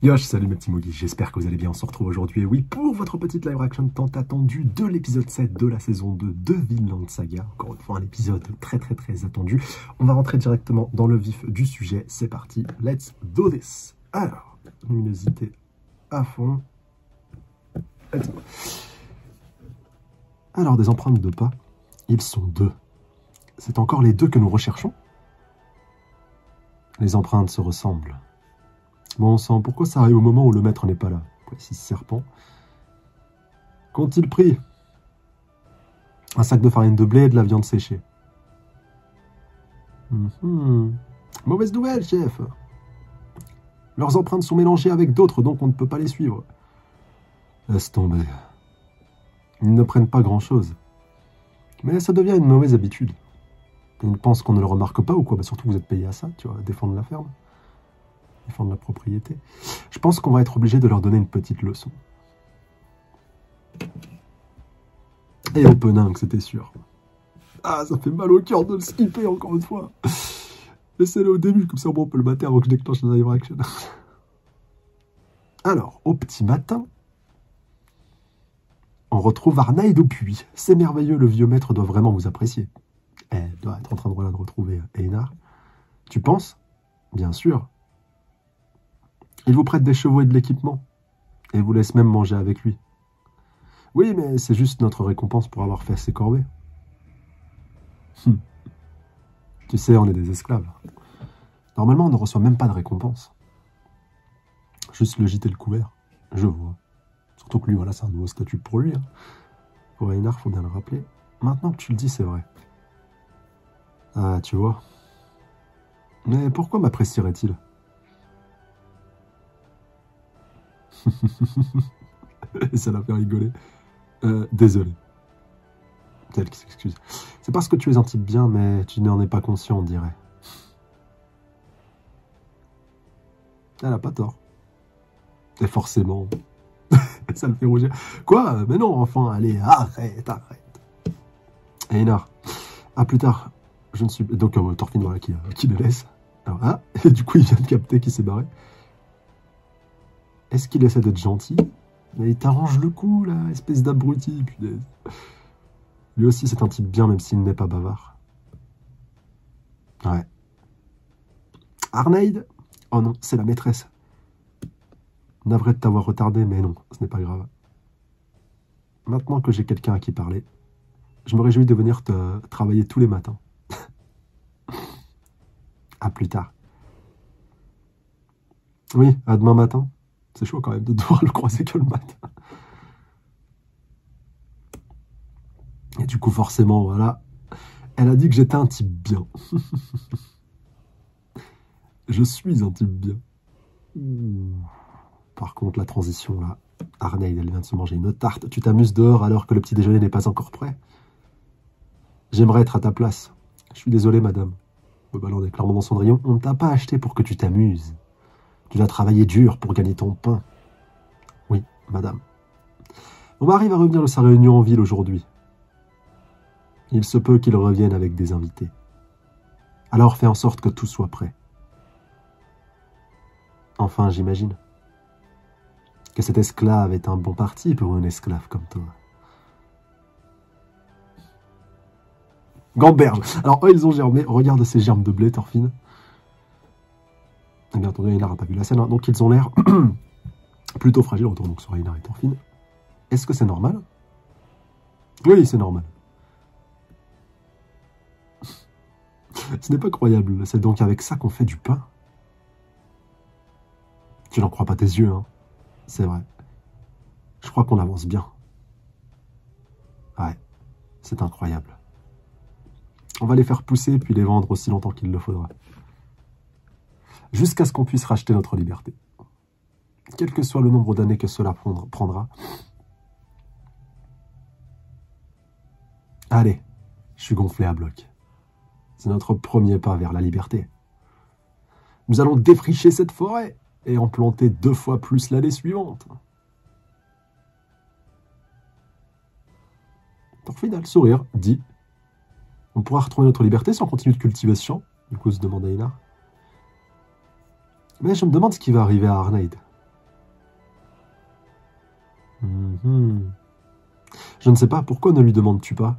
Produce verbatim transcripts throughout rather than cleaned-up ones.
Yosh, salut mes petits mogis, j'espère que vous allez bien, on se retrouve aujourd'hui, et oui, pour votre petite live reaction tant attendue de l'épisode sept de la saison deux de Vinland Saga, encore une fois un épisode très très très attendu. On va rentrer directement dans le vif du sujet, c'est parti, let's do this. Alors, luminosité à fond, let's go. Alors, des empreintes de pas, ils sont deux. C'est encore les deux que nous recherchons? Les empreintes se ressemblent. Bon sang, pourquoi ça arrive au moment où le maître n'est pas là? Précise serpent. Qu'ont-ils pris? Un sac de farine de blé et de la viande séchée. Mm-hmm. Mauvaise nouvelle, chef. Leurs empreintes sont mélangées avec d'autres, donc on ne peut pas les suivre. Laisse tomber. Ils ne prennent pas grand-chose. Mais ça devient une mauvaise habitude. Ils pensent qu'on ne le remarque pas ou quoi? Bah surtout vous êtes payé à ça, tu vois, défendre la ferme. Défendre la propriété. Je pense qu'on va être obligé de leur donner une petite leçon. Et opening, c'était sûr. Ah, ça fait mal au cœur de le skipper encore une fois. Laissez-le au début, comme ça on peut le mater avant que je déclenche la live action. Alors, au petit matin, on retrouve Arnaid au puits. C'est merveilleux, le vieux maître doit vraiment vous apprécier. Elle doit être en train de, voilà, de retrouver Einar. Tu penses? Bien sûr. Il vous prête des chevaux et de l'équipement, et vous laisse même manger avec lui. Oui, mais c'est juste notre récompense pour avoir fait ses corvées. Hum. Tu sais, on est des esclaves. Normalement, on ne reçoit même pas de récompense. Juste le gîte et le couvert. Je vois. Surtout que lui, voilà, c'est un nouveau statut pour lui. Hein. Pour Einar, faut bien le rappeler. Maintenant que tu le dis, c'est vrai. Ah, tu vois. Mais pourquoi m'apprécierait-il? Et ça l'a fait rigoler. Euh, désolé. C'est elle qui s'excuse. C'est parce que tu es un type bien, mais tu n'en es pas conscient, on dirait. Elle a pas tort. Et forcément. Ça le fait rougir. Quoi? Mais non, enfin, allez, arrête, arrête. Einar, à plus tard. Je ne suis... Donc, euh, Thorfinn, voilà, qui, euh, qui le laisse. Alors, ah, et du coup, il vient de capter qu'il s'est barré. Est-ce qu'il essaie d'être gentil? Mais il t'arrange le coup, là, espèce d'abruti, punaise. Lui aussi, c'est un type bien, même s'il n'est pas bavard. Ouais. Arnaid? Oh non, c'est la maîtresse. Navré de t'avoir retardé, mais non, ce n'est pas grave. Maintenant que j'ai quelqu'un à qui parler, je me réjouis de venir te travailler tous les matins. À plus tard. Oui, à demain matin. C'est chaud quand même de devoir le croiser que le matin. Et du coup, forcément, voilà. Elle a dit que j'étais un type bien. Je suis un type bien. Ouh. Par contre, la transition, là. Arnaid, elle vient de se manger une tarte. Tu t'amuses dehors alors que le petit déjeuner n'est pas encore prêt? J'aimerais être à ta place. Je suis désolé, madame. Bah, là, on est clairement dans Cendrillon. On ne t'a pas acheté pour que tu t'amuses. Tu dois travailler dur pour gagner ton pain. Oui, madame. Mon mari va revenir de sa réunion en ville aujourd'hui. Il se peut qu'il revienne avec des invités. Alors fais en sorte que tout soit prêt. Enfin, j'imagine que cet esclave est un bon parti pour une esclave comme toi. Gamberge. Alors, eux, ils ont germé. Regarde ces germes de blé, Thorfinn. Bien entendu, Einar n'a pas vu la scène, hein. Donc ils ont l'air plutôt fragiles. Retour donc sur Einar et Thorfinn. Est-ce que c'est normal? Oui, c'est normal. Ce n'est pas croyable. C'est donc avec ça qu'on fait du pain. Tu n'en crois pas tes yeux, hein? C'est vrai. Je crois qu'on avance bien. Ouais, c'est incroyable. On va les faire pousser puis les vendre aussi longtemps qu'il le faudra. Jusqu'à ce qu'on puisse racheter notre liberté. Quel que soit le nombre d'années que cela prendra. Allez, je suis gonflé à bloc. C'est notre premier pas vers la liberté. Nous allons défricher cette forêt et en planter deux fois plus l'année suivante. Thorfinn a le sourire, dit. On pourra retrouver notre liberté sans continuer de cultiver ce champ, du coup se demande Einar. Mais je me demande ce qui va arriver à Arnaid. Mm-hmm. Je ne sais pas, pourquoi ne lui demandes-tu pas?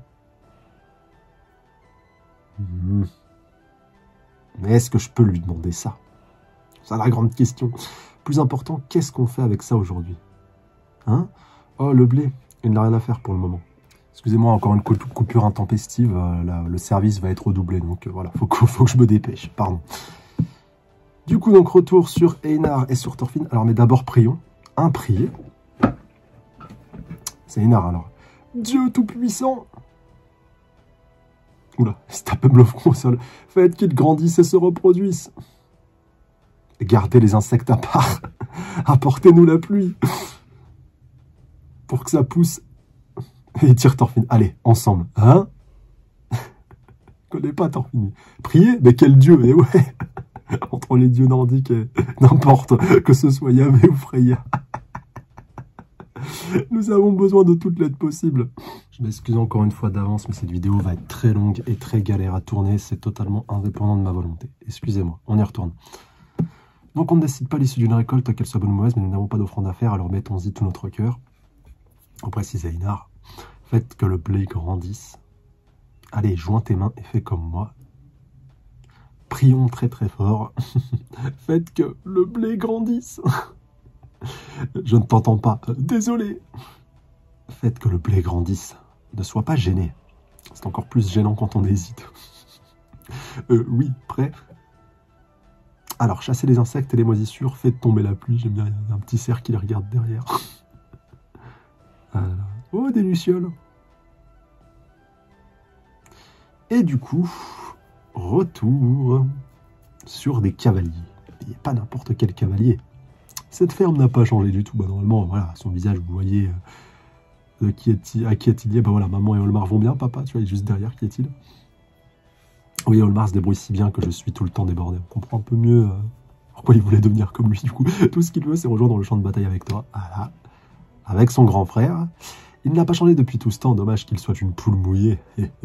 Mm. Mais est-ce que je peux lui demander ça? C'est la grande question. Plus important, qu'est-ce qu'on fait avec ça aujourd'hui? Hein? Oh, le blé, il n'a rien à faire pour le moment. Excusez-moi, encore une coupure intempestive, euh, là, le service va être redoublé, donc euh, voilà, faut que, faut que je me dépêche, pardon. Du coup, donc, retour sur Einar et sur Thorfinn. Alors, mais d'abord, prions. Un prier. C'est Einar, alors. Dieu Tout-Puissant. Oula, il se tape le front au sol. Faites qu'ils grandissent et se reproduisent. Gardez les insectes à part. Apportez-nous la pluie. Pour que ça pousse. Et tire Thorfinn. Allez, ensemble. Hein? Je connais pas Thorfinn. Prier? Mais quel dieu? Et ouais. Entre les dieux nordiques et n'importe, que ce soit Yahvé ou Freya. Nous avons besoin de toute l'aide possible. Je m'excuse encore une fois d'avance, mais cette vidéo va être très longue et très galère à tourner. C'est totalement indépendant de ma volonté. Excusez-moi, on y retourne. Donc on ne décide pas l'issue d'une récolte, qu'elle soit bonne ou mauvaise, mais nous n'avons pas d'offrande à faire, alors mettons-y tout notre cœur. On précise à Einar, faites que le blé grandisse. Allez, joins tes mains et fais comme moi. Prions très très fort. Faites que le blé grandisse. Je ne t'entends pas. Désolé. Faites que le blé grandisse. Ne sois pas gêné. C'est encore plus gênant quand on hésite. euh, oui, prêt. Alors, chassez les insectes et les moisissures. Faites tomber la pluie. J'aime bien, il y a un petit cerf qui les regarde derrière. Voilà. Oh, des lucioles. Et du coup, retour sur des cavaliers. Et pas n'importe quel cavalier. Cette ferme n'a pas changé du tout. Bah, normalement, voilà, son visage, vous voyez, euh, qui est à qui est-il lié? Bah voilà, maman et Olmar vont bien, papa, tu vois, il est juste derrière, qui est-il? Oui, Olmar se débrouille si bien que je suis tout le temps débordé. On comprend un peu mieux euh, pourquoi il voulait devenir comme lui, du coup. Tout ce qu'il veut, c'est rejoindre le champ de bataille avec toi. Voilà. Avec son grand frère. Il n'a pas changé depuis tout ce temps, dommage qu'il soit une poule mouillée.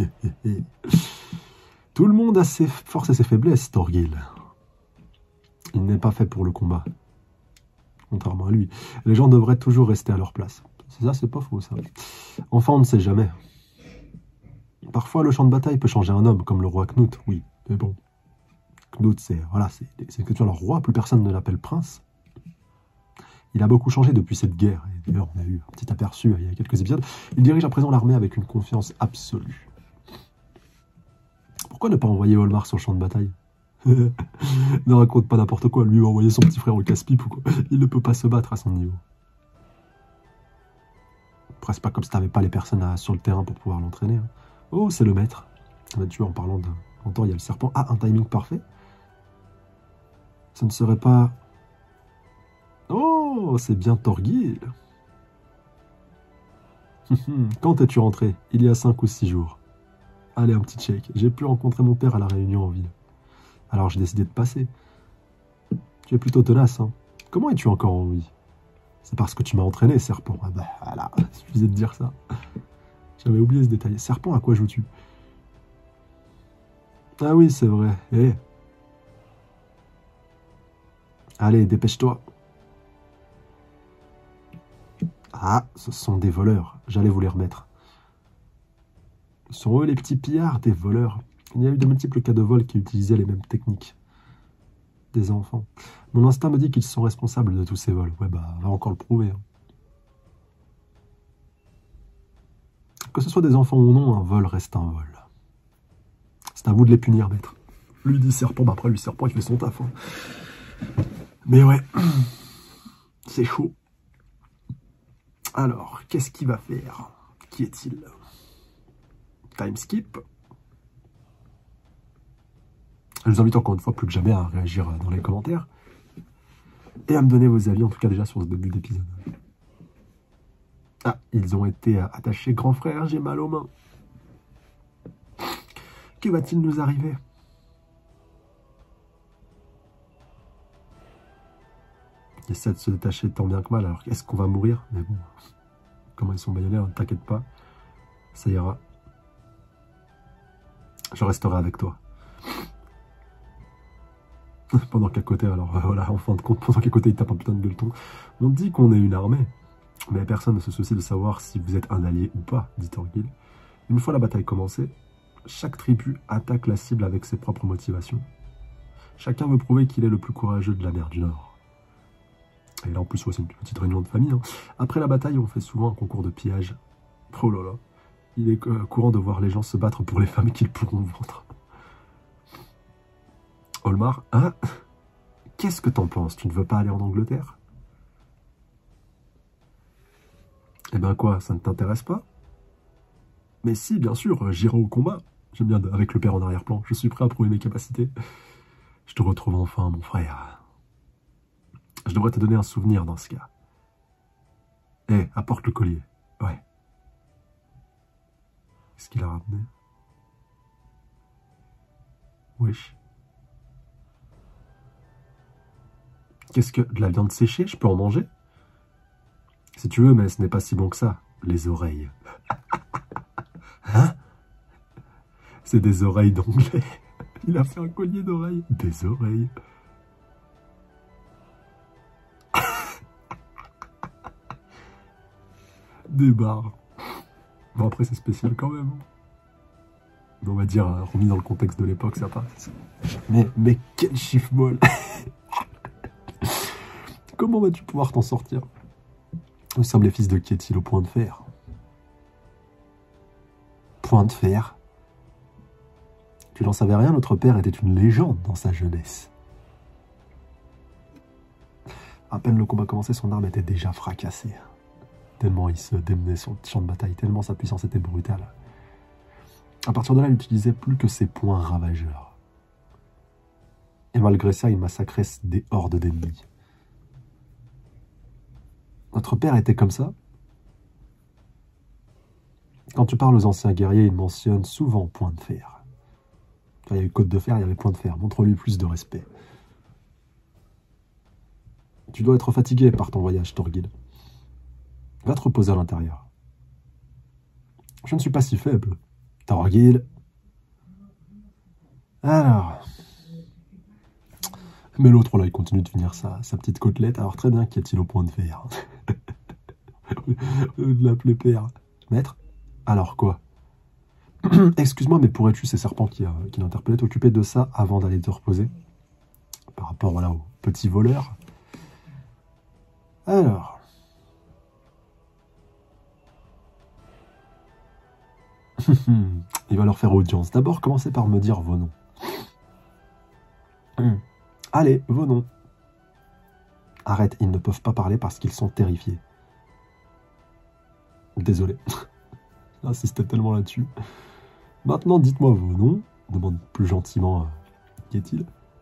Tout le monde a ses forces et ses faiblesses, Thorgil. Il n'est pas fait pour le combat. Contrairement à lui. Les gens devraient toujours rester à leur place. C'est ça, c'est pas faux, ça. Enfin, on ne sait jamais. Parfois, le champ de bataille peut changer un homme, comme le roi Knut, oui. Mais bon. Knut, c'est voilà, c'est que tu as le roi, plus personne ne l'appelle prince. Il a beaucoup changé depuis cette guerre. Et d'ailleurs, on a eu un petit aperçu il y a quelques épisodes. Il dirige à présent l'armée avec une confiance absolue. Pourquoi ne pas envoyer Olmar sur le champ de bataille? Ne raconte pas n'importe quoi, lui va envoyer son petit frère au casse-pipe ou quoi. Il ne peut pas se battre à son niveau. Presque pas comme si t'avais pas les personnes à, sur le terrain pour pouvoir l'entraîner. Hein. Oh, c'est le maître. Bah, tu vois, en parlant de... En temps, il y a le serpent. Ah, un timing parfait. Ce ne serait pas... Oh, c'est bien Thorgil. Quand es-tu rentré? Il y a cinq ou six jours. Allez, un petit check. J'ai pu rencontrer mon père à la réunion en ville. Alors j'ai décidé de passer. Tu es plutôt tenace, hein. Comment es-tu encore en vie? C'est parce que tu m'as entraîné, serpent. Ah bah voilà, il suffisait de dire ça. J'avais oublié ce détail. Serpent, à quoi joues-tu? Ah oui, c'est vrai. Eh. Allez, dépêche-toi. Ah, ce sont des voleurs. J'allais vous les remettre. Ce sont eux les petits pillards, des voleurs. Il y a eu de multiples cas de vol qui utilisaient les mêmes techniques. Des enfants. Mon instinct me dit qu'ils sont responsables de tous ces vols. Ouais, bah, on va encore le prouver. Hein. Que ce soit des enfants ou non, un vol reste un vol. C'est à vous de les punir, maître. Lui dit serpent, bah après lui serpent, il fait son taf. Hein. Mais ouais, c'est chaud. Alors, qu'est-ce qu'il va faire? Qui est-il? Time skip. Je vous invite encore une fois plus que jamais à réagir dans les commentaires et à me donner vos avis, en tout cas déjà sur ce début d'épisode. Ah, ils ont été attachés. Grand frère, j'ai mal aux mains. Que va-t-il nous arriver? Ils essaient de se détacher tant bien que mal. Alors, est-ce qu'on va mourir? Mais bon, comment ils sont baïonnés, ne t'inquiète pas. Ça ira. Je resterai avec toi. Pendant qu'à côté, alors euh, voilà, en fin de compte, pendant qu'à côté il tape un putain de gueuleton. On dit qu'on est une armée. Mais personne ne se soucie de savoir si vous êtes un allié ou pas, dit Thorgil. Une fois la bataille commencée, chaque tribu attaque la cible avec ses propres motivations. Chacun veut prouver qu'il est le plus courageux de la mer du Nord. Et là, en plus, ouais, c'est une petite réunion de famille. Hein. Après la bataille, on fait souvent un concours de pillage. Oh là là. Il est euh, courant de voir les gens se battre pour les femmes qu'ils pourront vendre. Olmar, hein? Qu'est-ce que t'en penses? Tu ne veux pas aller en Angleterre? Eh ben quoi, ça ne t'intéresse pas? Mais si, bien sûr, j'irai au combat. J'aime bien avec le père en arrière-plan. Je suis prêt à prouver mes capacités. Je te retrouve enfin, mon frère. Je devrais te donner un souvenir dans ce cas. Eh, hey, apporte le collier. Ouais. Qu'est-ce qu'il a ramené? Wesh. Qu'est-ce que... De la viande séchée? Je peux en manger? Si tu veux, mais ce n'est pas si bon que ça. Les oreilles. Hein? C'est des oreilles d'anglais. Il a fait un collier d'oreilles. Des oreilles. Des barres. Bon, après, c'est spécial quand même. On va dire, euh, remis dans le contexte de l'époque, ça passe. Mais, mais quel chiffre molle. Comment vas-tu pouvoir t'en sortir? Nous sommes les fils de Ketil au point de fer. Point de fer? Tu n'en savais rien, notre père était une légende dans sa jeunesse. À peine le combat commençait, son arme était déjà fracassée. Tellement il se démenait sur le champ de bataille, tellement sa puissance était brutale. À partir de là, il n'utilisait plus que ses poings ravageurs. Et malgré ça, il massacrait des hordes d'ennemis. Notre père était comme ça. Quand tu parles aux anciens guerriers, ils mentionnent souvent point de fer. Quand il y a eu côte de fer, il y avait point de fer. Montre-lui plus de respect. Tu dois être fatigué par ton voyage, Thorgil. Va te reposer à l'intérieur. Je ne suis pas si faible. Thorgil. Alors. Mais l'autre, là, il continue de finir sa, sa petite côtelette. Alors, très bien, qu'y a-t-il au point de fer? De l'appeler père. Maître? Alors, quoi? Excuse-moi, mais pourrais-tu, ces serpents qui, euh, qui l'interpellaient, t'occuper de ça avant d'aller te reposer? Par rapport, voilà, aux petits voleurs. Alors... Il va leur faire audience. D'abord, commencez par me dire vos noms. Allez, vos noms. Arrête, ils ne peuvent pas parler parce qu'ils sont terrifiés. Désolé. J'insistais tellement là-dessus. Maintenant, dites-moi vos noms. Demande plus gentiment, euh, qui est-il?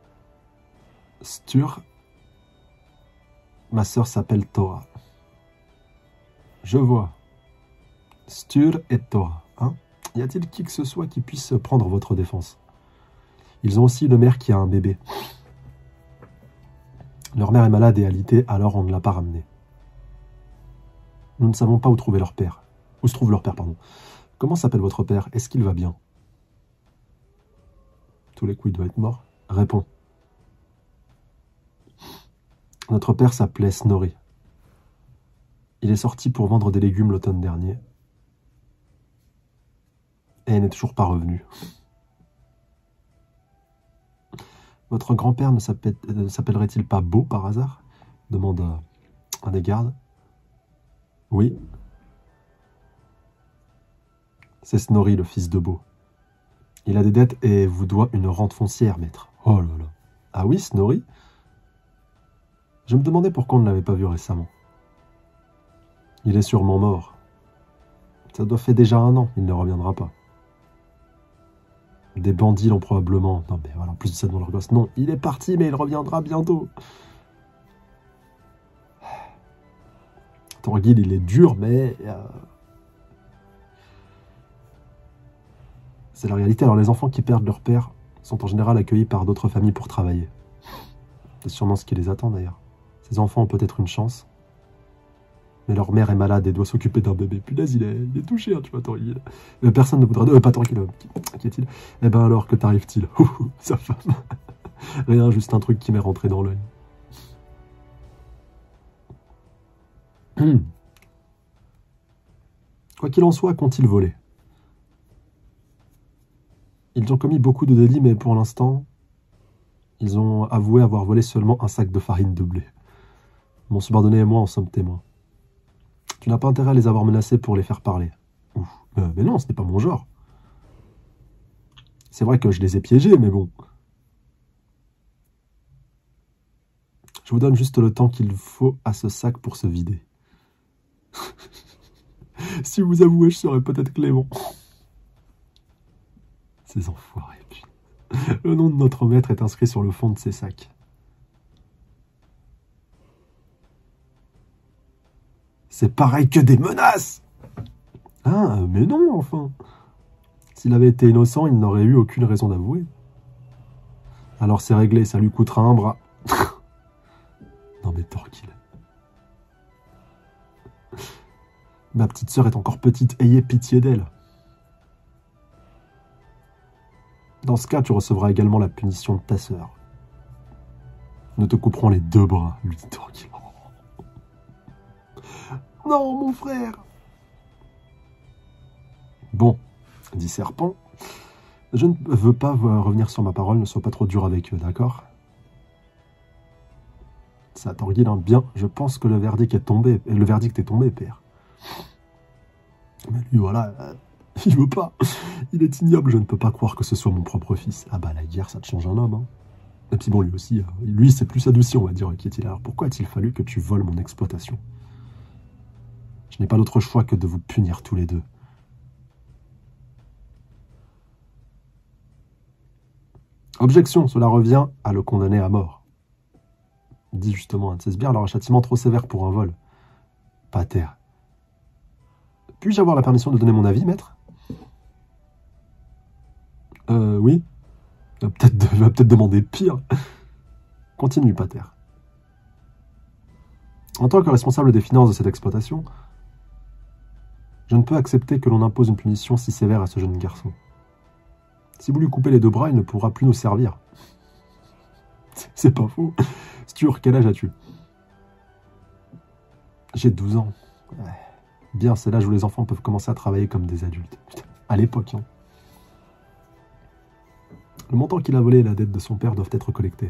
Stur. Ma sœur s'appelle Tora. Je vois. Stur et Tora. Hein? Y a-t-il qui que ce soit qui puisse prendre votre défense? Ils ont aussi une mère qui a un bébé. Leur mère est malade et alitée, alors on ne l'a pas ramenée. Nous ne savons pas où trouver leur père. Où se trouve leur père, pardon. Comment s'appelle votre père? Est-ce qu'il va bien? Tous les coups, il doit être mort. Réponds. Notre père s'appelait Snorri. Il est sorti pour vendre des légumes l'automne dernier. Et n'est toujours pas revenu. Votre grand-père ne s'appellerait-il pas Beau par hasard? Demande un des gardes. Oui. C'est Snorri, le fils de Beau. Il a des dettes et vous doit une rente foncière, maître. Oh là là. Ah oui, Snorri? Je me demandais pourquoi on ne l'avait pas vu récemment. Il est sûrement mort. Ça doit faire déjà un an, il ne reviendra pas. Des bandits l'ont probablement... Non mais voilà, en plus de ça devant leur gosse. Non, il est parti, mais il reviendra bientôt. Thorgil, il est dur, mais... Euh... C'est la réalité. Alors les enfants qui perdent leur père sont en général accueillis par d'autres familles pour travailler. C'est sûrement ce qui les attend d'ailleurs. Ces enfants ont peut-être une chance. Mais leur mère est malade et doit s'occuper d'un bébé. Punaise, il est, il est touché, hein, tu vois, Thorgil. Mais personne ne voudra... Euh, pas Thorgil, euh, qui, qui est-il? Eh ben alors, que t'arrive-t-il? Sa femme. Rien, juste un truc qui m'est rentré dans l'œil. Quoi qu'il en soit, qu'ont-ils volé? Ils ont commis beaucoup de délits, mais pour l'instant, ils ont avoué avoir volé seulement un sac de farine de blé. Mon subordonné et moi en sommes témoins. Tu n'as pas intérêt à les avoir menacés pour les faire parler. Ouf. Euh, mais non, ce n'est pas mon genre. C'est vrai que je les ai piégés, mais bon. Je vous donne juste le temps qu'il faut à ce sac pour se vider. Si vous avouez, je serais peut-être clément. Ces enfoirés. Le nom de notre maître est inscrit sur le fond de ces sacs. C'est pareil que des menaces! Ah, mais non, enfin. S'il avait été innocent, il n'aurait eu aucune raison d'avouer. Alors c'est réglé, ça lui coûtera un bras. Non mais Torquil. Ma petite sœur est encore petite, ayez pitié d'elle. Dans ce cas, tu recevras également la punition de ta sœur. Nous te couperons les deux bras, lui dit Torquil. Non, mon frère! Bon, dit Serpent, je ne veux pas revenir sur ma parole, ne sois pas trop dur avec eux, d'accord? Ça, Torquil, hein, bien, je pense que le verdict est tombé, et le verdict est tombé, père. Mais lui, voilà, euh, il veut pas. Il est ignoble, je ne peux pas croire que ce soit mon propre fils. Ah bah, la guerre, ça te change un homme, hein. Et puis bon, lui aussi, euh, lui, c'est plus adouci, on va dire, qu'est-il. Alors pourquoi a-t-il fallu que tu voles mon exploitation? Je n'ai pas d'autre choix que de vous punir tous les deux. Objection, cela revient à le condamner à mort. Dit justement un de ses sbires, alors un châtiment trop sévère pour un vol. Pater. Puis-je avoir la permission de donner mon avis, maître? Euh, oui. Il va peut-être peut demander pire. Continue, Pater. En tant que responsable des finances de cette exploitation, je ne peux accepter que l'on impose une punition si sévère à ce jeune garçon. Si vous lui coupez les deux bras, il ne pourra plus nous servir. C'est pas faux. Stur, quel âge as-tu? J'ai douze ans. Ouais. Bien, c'est l'âge où les enfants peuvent commencer à travailler comme des adultes. Putain, à l'époque, hein. Le montant qu'il a volé et la dette de son père doivent être collectés.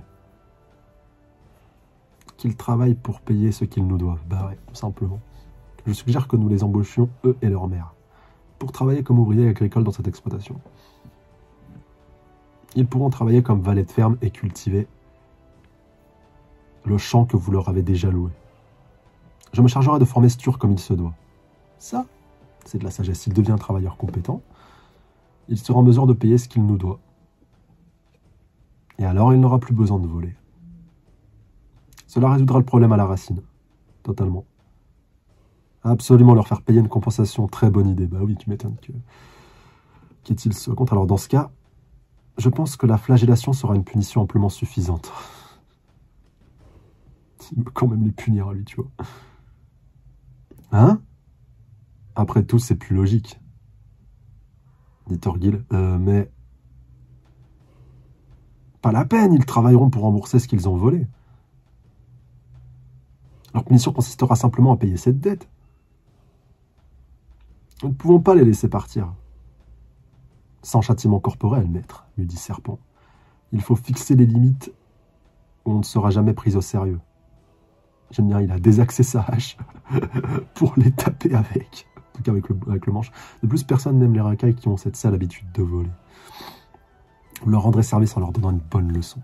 Qu'il travaille pour payer ce qu'ils nous doivent. Bah ouais, tout simplement. Je suggère que nous les embauchions, eux et leur mère, pour travailler comme ouvriers agricoles dans cette exploitation. Ils pourront travailler comme valets de ferme et cultiver le champ que vous leur avez déjà loué. Je me chargerai de former Stur comme il se doit. Ça, c'est de la sagesse. S'il devient un travailleur compétent, il sera en mesure de payer ce qu'il nous doit. Et alors, il n'aura plus besoin de voler. Cela résoudra le problème à la racine. Totalement. Absolument leur faire payer une compensation. Très bonne idée. Bah oui, tu m'étonnes que... Qu'est-il ce contre? Alors, dans ce cas, je pense que la flagellation sera une punition amplement suffisante. Il peut quand même les punir à lui, tu vois. Hein? Après tout, c'est plus logique. Dit Torquil. Euh, mais... Pas la peine, ils travailleront pour rembourser ce qu'ils ont volé. Leur punition consistera simplement à payer cette dette. Nous ne pouvons pas les laisser partir. Sans châtiment corporel, maître, lui dit Serpent. Il faut fixer les limites où on ne sera jamais pris au sérieux. J'aime bien, il a désaxé sa hache pour les taper avec. En tout cas avec le, avec le manche. De plus, personne n'aime les racailles qui ont cette sale habitude de voler. Vous leur rendrez service en leur donnant une bonne leçon.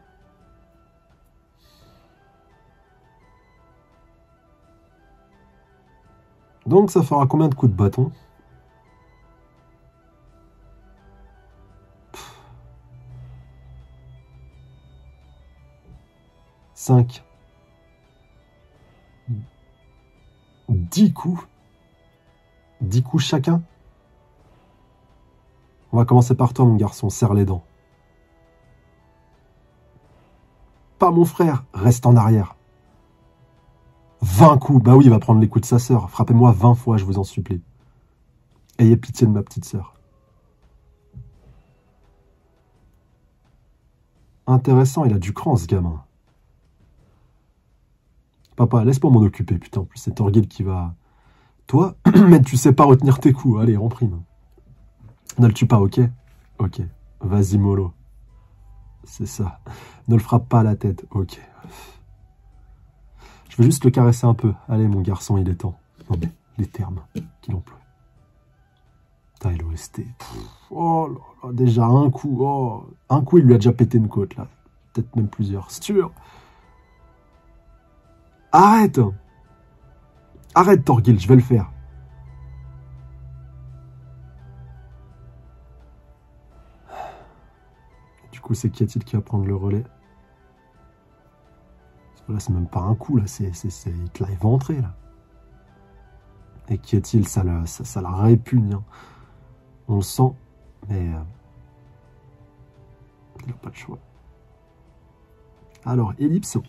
Donc ça fera combien de coups de bâton? cinq. dix coups. dix coups chacun. On va commencer par toi, mon garçon. Serre les dents. Pas mon frère. Reste en arrière. vingt coups. Bah oui, il va prendre les coups de sa sœur. Frappez-moi vingt fois, je vous en supplie. Ayez pitié de ma petite sœur. Intéressant, il a du cran, ce gamin. Papa, laisse-moi m'en occuper, putain. En plus, c'est Torquil qui va Toi, mais tu sais pas retenir tes coups. Allez, en prime. Ne le tue pas, ok? Ok. Vas-y, mollo. C'est ça. Ne le frappe pas à la tête. Ok. Je veux juste le caresser un peu. Allez, mon garçon, il est temps. Non, mais les termes qu'il emploie. Putain, L O S T. Oh là là, déjà un coup. Oh. Un coup, il lui a déjà pété une côte, là. Peut-être même plusieurs. C'est sûr. Arrête. Arrête, Thorgil, je vais le faire. Du coup, c'est Ketil qui va prendre le relais. Parce que là, c'est même pas un coup, là. C'est, c'est, c'est... Il te l'a éventré, là. Et Ketil, ça, le, ça, ça la répugne. Hein. On le sent, mais... Euh... il n'a pas de choix. Alors, Ellipse.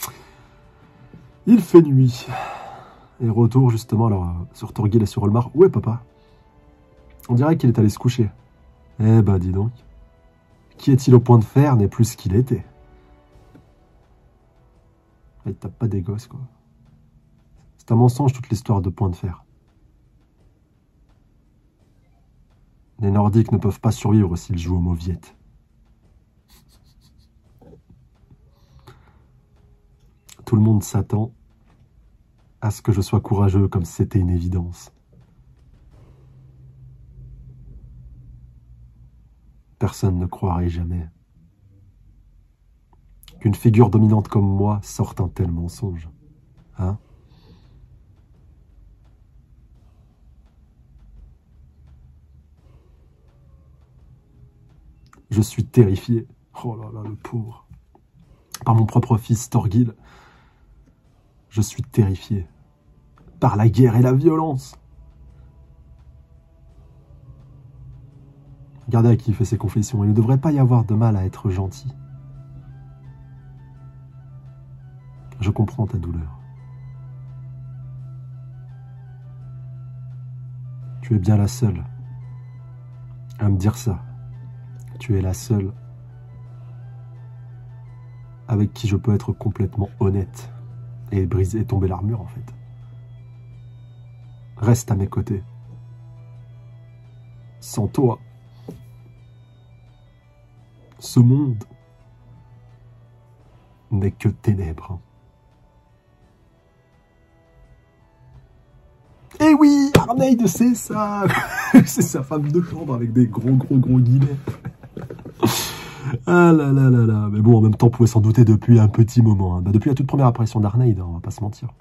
Il fait nuit. Et retour, justement, alors, euh, sur Thorgil et sur Olmar. Où est papa? On dirait qu'il est allé se coucher. Eh ben, dis donc. Qui est-il au point de fer n'est plus ce qu'il était. Il tape pas des gosses, quoi. C'est un mensonge, toute l'histoire de point de fer. Les Nordiques ne peuvent pas survivre s'ils jouent aux mauviettes. Tout le monde s'attend à ce que je sois courageux comme si c'était une évidence. Personne ne croirait jamais qu'une figure dominante comme moi sorte un tel mensonge. Hein? Je suis terrifié. Oh là là, le pauvre. Par mon propre fils Thorgil. Je suis terrifié. Par la guerre et la violence. Regardez à qui il fait ses confessions. Il ne devrait pas y avoir de mal à être gentil. Je comprends ta douleur. Tu es bien la seule à me dire ça. Tu es la seule avec qui je peux être complètement honnête et briser et tomber l'armure, en fait. Reste à mes côtés. Sans toi, ce monde n'est que ténèbres. Eh oui, Arneid, c'est ça. C'est sa femme de chambre avec des gros, gros, gros guillemets. Ah là là là là. Mais bon, en même temps, on pouvait s'en douter depuis un petit moment. Hein. Bah, depuis la toute première apparition d'Arneid, hein, on va pas se mentir.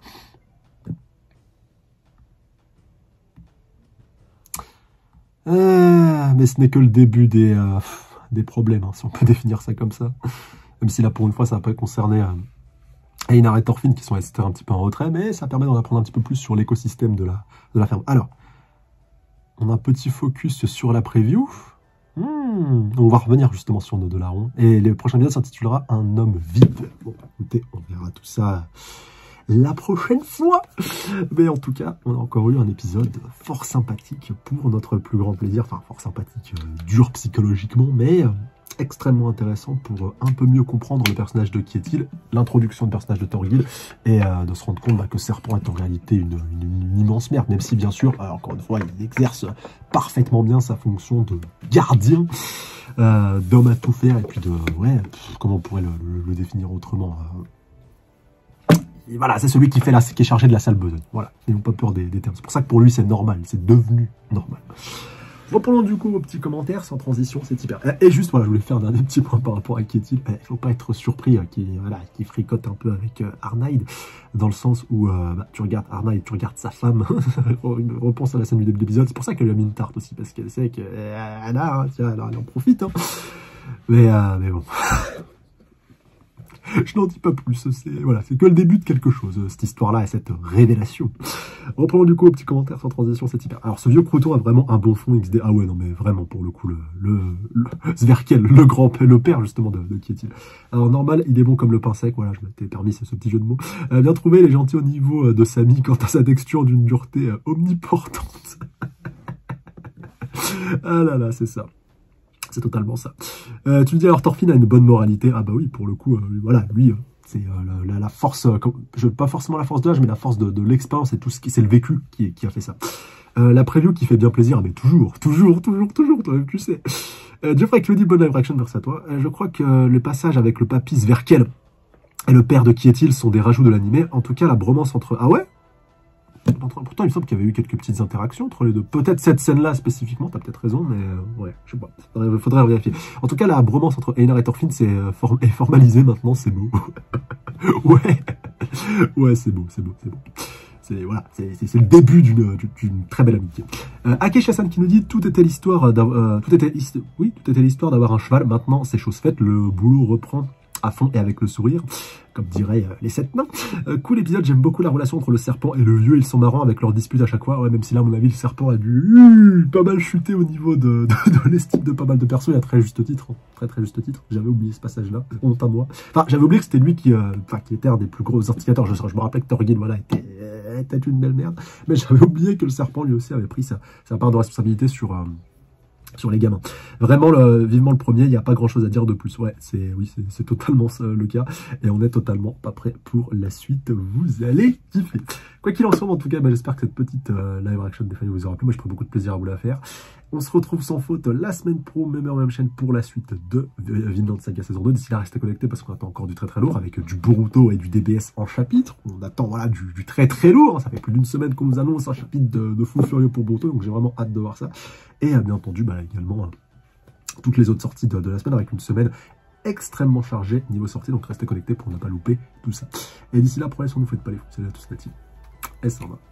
Ah, mais ce n'est que le début des, euh, des problèmes, hein, si on peut définir ça comme ça. Même si là, pour une fois, ça n'a pas concerné... Euh, Einar et Thorfinn qui sont restés un petit peu en retrait, mais ça permet d'en apprendre un petit peu plus sur l'écosystème de la, de la ferme. Alors, on a un petit focus sur la preview. Hmm, on va revenir justement sur nos Dolarons. Et le prochain épisode s'intitulera Un homme vide. Bon, écoutez, on verra tout ça la prochaine fois. Mais en tout cas, on a encore eu un épisode fort sympathique pour notre plus grand plaisir. Enfin, fort sympathique, euh, dur psychologiquement, mais... Euh, extrêmement intéressant pour un peu mieux comprendre le personnage de Ketil, l'introduction du personnage de Thorgil, et euh, de se rendre compte bah, que Serpent est en réalité une, une, une immense merde, même si bien sûr, alors, encore une fois, il exerce parfaitement bien sa fonction de gardien, euh, d'homme à tout faire, et puis de, ouais, pff, comment on pourrait le, le, le définir autrement euh, et voilà, c'est celui qui fait la, qui est chargé de la sale besogne, voilà, ils n'ont pas peur des, des termes, c'est pour ça que pour lui c'est normal, c'est devenu normal. Reprenons du coup aux petits commentaires, sans transition, c'est hyper. Et juste, voilà, je voulais faire un dernier petit point par rapport à Ketil. Il ne faut pas être surpris euh, qu'il voilà, qu'il fricote un peu avec euh, Arneid, dans le sens où euh, bah, tu regardes Arneid, tu regardes sa femme, repense à la scène du début de l'épisode, c'est pour ça qu'elle lui a mis une tarte aussi, parce qu'elle sait qu'elle euh, a, hein, tiens, elle, elle en profite. Hein. Mais, euh, mais bon... Je n'en dis pas plus, c'est voilà, c'est que le début de quelque chose, cette histoire-là et cette révélation. Reprenons du coup au petit commentaire sans transition, c'est hyper. Alors ce vieux crouton a vraiment un bon fond X D. Ah ouais, non mais vraiment pour le coup, le, le, le Zverkel, le grand le père justement de, de Ketil. Alors normal, il est bon comme le pain sec, voilà, je m'étais permis ce, ce petit jeu de mots. Euh, bien trouvé, il est gentil au niveau de Samy quant à sa texture d'une dureté euh, omniportante. Ah là là, c'est ça. C'est totalement ça. Euh, tu me dis alors Thorfinn a une bonne moralité. Ah bah oui, pour le coup, euh, voilà, lui, euh, C'est euh, la, la, la force, euh, je, pas forcément la force de l'âge, mais la force de, de l'expérience et tout ce qui, c'est le vécu qui, qui a fait ça. Euh, la preview qui fait bien plaisir, mais toujours, toujours, toujours, toujours, toi-même tu sais. Euh, Geoffrey Claudy, bonne live reaction, merci à toi. Euh, je crois que euh, le passage avec le papy Zverkel et le père de qui est-il sont des rajouts de l'animé. En tout cas, la bromance entre... Ah ouais? Pourtant, il me semble qu'il y avait eu quelques petites interactions entre les deux. Peut-être cette scène-là spécifiquement, t'as peut-être raison, mais euh, ouais, je sais pas. Faudrait, faudrait vérifier. En tout cas, la bromance entre Einar et Thorfinn c'est, euh, form est formalisée maintenant, c'est beau. Ouais, ouais, c'est beau, c'est beau, c'est beau. C'est voilà, c'est le début d'une très belle amitié. Euh, Akesh Hassan qui nous dit tout était l'histoire d'avoir, euh, tout était, oui, tout était l'histoire d'avoir un cheval. Maintenant, c'est chose faite, le boulot reprend à fond et avec le sourire, comme diraient euh, les sept nains. Euh, cool épisode, j'aime beaucoup la relation entre le serpent et le vieux, ils sont marrants avec leurs disputes à chaque fois, ouais, même si là, à mon avis, le serpent a dû uh, pas mal chuter au niveau de, de, de l'estime de pas mal de persos, et à très juste titre, hein. très très juste titre, j'avais oublié ce passage-là, honte à moi. Enfin, j'avais oublié que c'était lui qui, euh, enfin, qui était un des plus gros instigateurs, je, je me rappelais que Thorgil, voilà, était, euh, était une belle merde, mais j'avais oublié que le serpent, lui aussi, avait pris sa, sa part de responsabilité sur... Euh, sur les gamins. Vraiment, le, vivement le premier, il n'y a pas grand chose à dire de plus. Ouais, c'est oui, c'est totalement ça, le cas. Et on est totalement pas prêt pour la suite. Vous allez kiffer. Quoi qu'il en soit, en tout cas, bah, j'espère que cette petite euh, live action des vous aura plu. Moi, je prends beaucoup de plaisir à vous la faire. On se retrouve sans faute la semaine pro, même heure, même chaîne, pour la suite de Vinland Saga saison deux. D'ici là, restez connectés parce qu'on attend encore du très très lourd avec du Boruto et du D B S en chapitre. On attend voilà du, du très très lourd. Ça fait plus d'une semaine qu'on nous annonce un chapitre de, de fou furieux pour Boruto, donc j'ai vraiment hâte de voir ça. Et bien entendu, bah, également hein, toutes les autres sorties de, de la semaine avec une semaine extrêmement chargée niveau sortie. Donc restez connectés pour ne pas louper tout ça. Et d'ici là, prenez soin de vous, faites pas les fous. Salut à tous, la team. Et ça va.